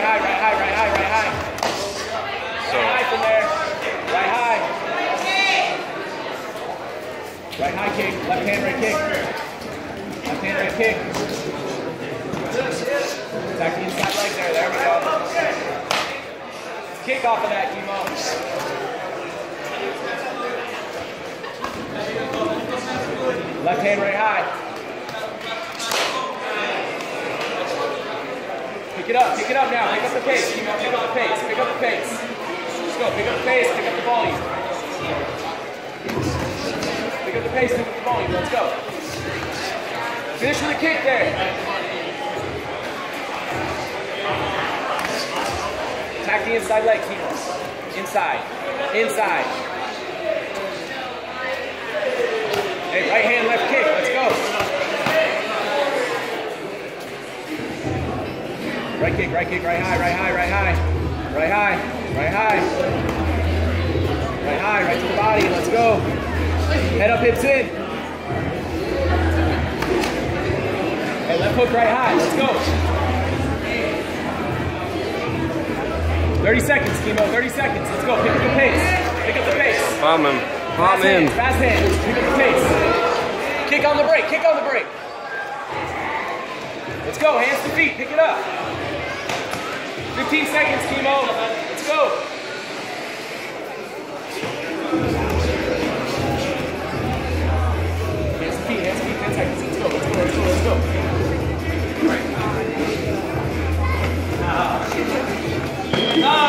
high, right high, right high, right high. Right high from there. Right high. Right high kick. Left hand right kick. Left hand right kick. Attack the inside leg there. There we go. Kick off of that, Akiemo. Left hand right high. Pick it up now. Pick up the pace, Akiemo. Pick up the pace. Pick up the pace. Let's go. Pick up the pace. Pick up the volume. Pick up the pace. Pick up the volume. Let's go. Finish with a kick there. Attack the inside leg, Akiemo. Inside. Inside. Hey, right hand, left kick. Let's go. Right kick, right kick, right high, right high, right high. Right high, right high. Right high, right to the body. Let's go. Head up, hips in. Hey, left hook right high. Let's go. 30 seconds, Akiemo. 30 seconds. Let's go. Pick up the pace. Pick up the pace. Palm him. Palm in. Fast hands. Pick up the pace. Kick on the break. Kick on the break. Let's go. Hands to feet. Pick it up. 15 seconds, Akiemo. Let's go. Hands to feet. Hands to feet. 10 seconds. Let's go. Let's go. Let's go. Let's go. Ah.